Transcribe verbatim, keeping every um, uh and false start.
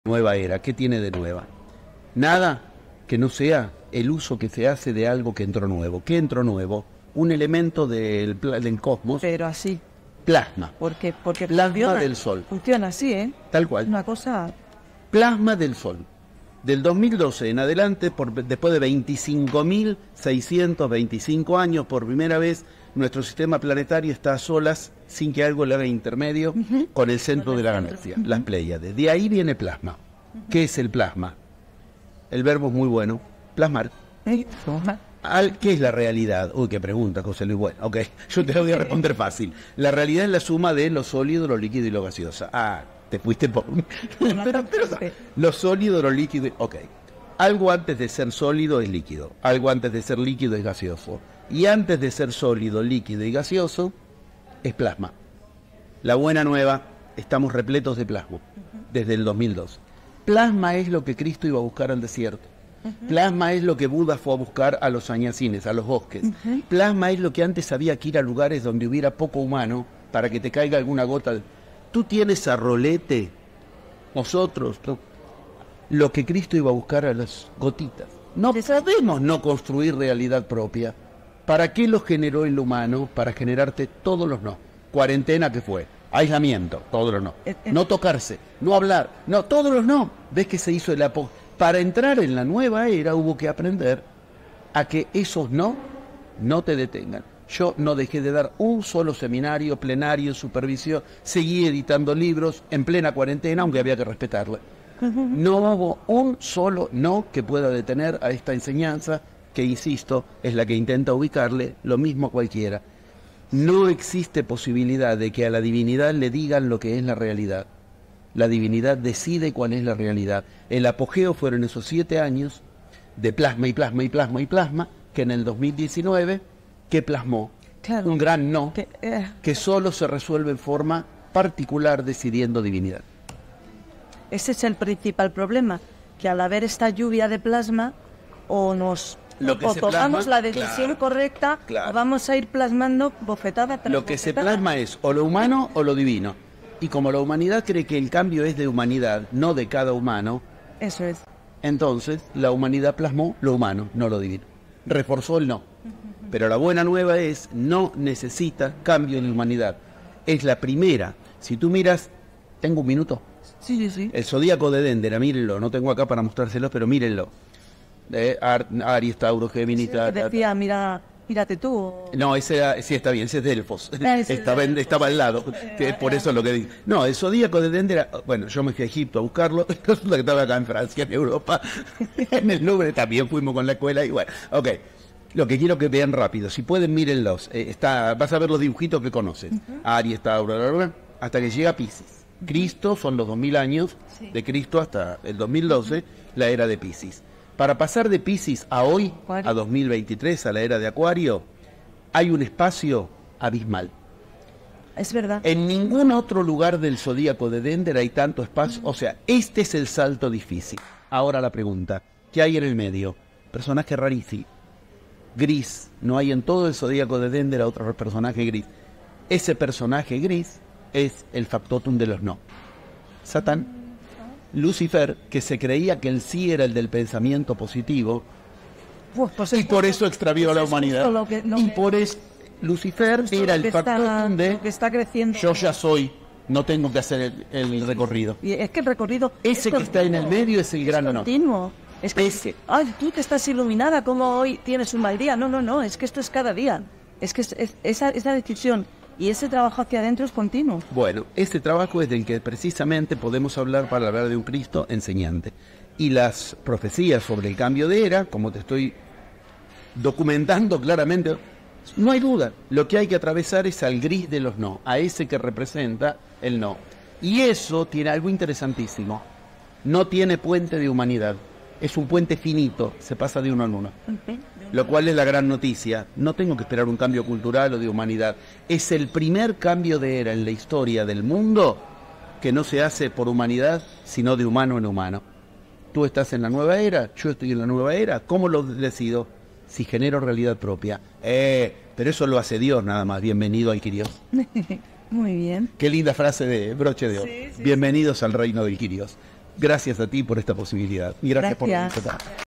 Nueva era, ¿qué tiene de nueva? Nada que no sea el uso que se hace de algo que entró nuevo. ¿Qué entró nuevo? Un elemento del, del cosmos. Pero así. Plasma. Porque, porque plasma funciona, del Sol. Funciona así, ¿eh? Tal cual. Una cosa... Plasma del Sol. Del dos mil doce en adelante, por, después de veinticinco mil seiscientos veinticinco años, por primera vez, nuestro sistema planetario está a solas, sin que algo le haga intermedio, uh-huh. con el centro de la galaxia, uh-huh. las Pléyades. De ahí viene plasma. Uh-huh. ¿Qué es el plasma? El verbo es muy bueno, plasmar. ¿Eh? Al, ¿Qué es la realidad? Uy, qué pregunta, José Luis. Bueno, ok, yo te lo voy a responder fácil. La realidad es la suma de lo sólido, lo líquido y lo gaseoso. Ah, te fuiste por... pero, pero, lo sólido, lo líquido... Ok. Algo antes de ser sólido es líquido. Algo antes de ser líquido es gaseoso. Y antes de ser sólido, líquido y gaseoso, es plasma. La buena nueva, estamos repletos de plasma, desde el dos mil dos. Plasma es lo que Cristo iba a buscar al desierto. Uh-huh. Plasma es lo que Buda fue a buscar a los añacines, a los bosques. Uh-huh. Plasma es lo que antes había que ir a lugares donde hubiera poco humano para que te caiga alguna gota. De... Tú tienes a rolete, nosotros, tú, lo que Cristo iba a buscar a las gotitas. No podemos no construir realidad propia. ¿Para qué lo generó el humano? Para generarte todos los no. Cuarentena, ¿qué fue? Aislamiento, todos los no. No tocarse, no hablar, no, todos los no. ¿Ves que se hizo el apo? Para entrar en la nueva era hubo que aprender a que esos no, no te detengan. Yo no dejé de dar un solo seminario, plenario, supervisión, seguí editando libros en plena cuarentena, aunque había que respetarla. No hubo un solo no que pueda detener a esta enseñanza, que insisto, es la que intenta ubicarle lo mismo a cualquiera. No existe posibilidad de que a la divinidad le digan lo que es la realidad. La divinidad decide cuál es la realidad. El apogeo fueron esos siete años de plasma y plasma y plasma y plasma, que en el dos mil diecinueve, que plasmó claro. un gran no, que, eh. que solo se resuelve en forma particular decidiendo divinidad. Ese es el principal problema, que al haber esta lluvia de plasma, o nos... Lo que o se tomamos plasma, la decisión claro, correcta, claro. o vamos a ir plasmando bofetada tras Lo que bofetada. se plasma es o lo humano o lo divino. Y como la humanidad cree que el cambio es de humanidad, no de cada humano, eso es. Entonces la humanidad plasmó lo humano, no lo divino. Reforzó el no. Pero la buena nueva es, no necesita cambio en la humanidad. Es la primera. Si tú miras, tengo un minuto. Sí, sí, sí. El zodíaco de Dendera, mírenlo, no tengo acá para mostrárselos, pero mírenlo. Eh, Ar, Aries, Tauro, Géminis... Sí, ta, ta, decía, mira, mírate tú. No, ese era, sí está bien, ese es Delfos. Ah, ese estaba, en, estaba al lado, que es por eso lo que digo. No, el zodíaco de Dendera, bueno, yo me fui a Egipto a buscarlo, resulta que estaba acá en Francia, en Europa, en el Louvre también fuimos con la escuela y bueno, ok. Lo que quiero que vean rápido, si pueden mírenlos, eh, está, vas a ver los dibujitos que conoces. Uh-huh. Aries, Tauro, bla, bla, bla, hasta que llega Piscis. Uh-huh. Cristo, son los dos mil años sí. de Cristo hasta el dos mil doce, uh-huh. la era de Piscis. Para pasar de Piscis a hoy, Acuario. a dos mil veintitrés, a la era de Acuario, hay un espacio abismal. Es verdad. En ningún otro lugar del zodíaco de Dender hay tanto espacio. Uh-huh. O sea, este es el salto difícil. Ahora la pregunta, ¿qué hay en el medio? Personaje rarísimo. Gris. No hay en todo el zodíaco de Dender otro personaje gris. Ese personaje gris es el factotum de los no. Satán. Lucifer, que se creía que el sí era el del pensamiento positivo, pues, pues, y por eso extravió pues a la humanidad. Lo que, lo y que, por eso Lucifer era el factor de que está creciendo. Yo ya soy, no tengo que hacer el, el recorrido. Y es que el recorrido... Ese es que está en el medio es el gran no. continuo. Es que, Ese. Ay, tú que estás iluminada, como hoy tienes un mal día. No, no, no, es que esto es cada día. Es que es, es, esa, esa decisión... Y ese trabajo hacia adentro es continuo. Bueno, ese trabajo es del que precisamente podemos hablar para hablar de un Cristo enseñante. Y las profecías sobre el cambio de era, como te estoy documentando claramente, no hay duda. Lo que hay que atravesar es al gris de los no, a ese que representa el no. Y eso tiene algo interesantísimo. No tiene puente de humanidad. Es un puente finito, se pasa de uno en uno. Okay. Lo cual es la gran noticia. No tengo que esperar un cambio cultural o de humanidad. Es el primer cambio de era en la historia del mundo que no se hace por humanidad, sino de humano en humano. Tú estás en la nueva era, yo estoy en la nueva era. ¿Cómo lo decido? Si genero realidad propia. Eh, pero eso lo hace Dios nada más. Bienvenido al Kyrios. Muy bien. Qué linda frase de broche de oro. Sí, sí, Bienvenidos sí. al reino del Kyrios. Gracias a ti por esta posibilidad. Y gracias, Gracias. por participar.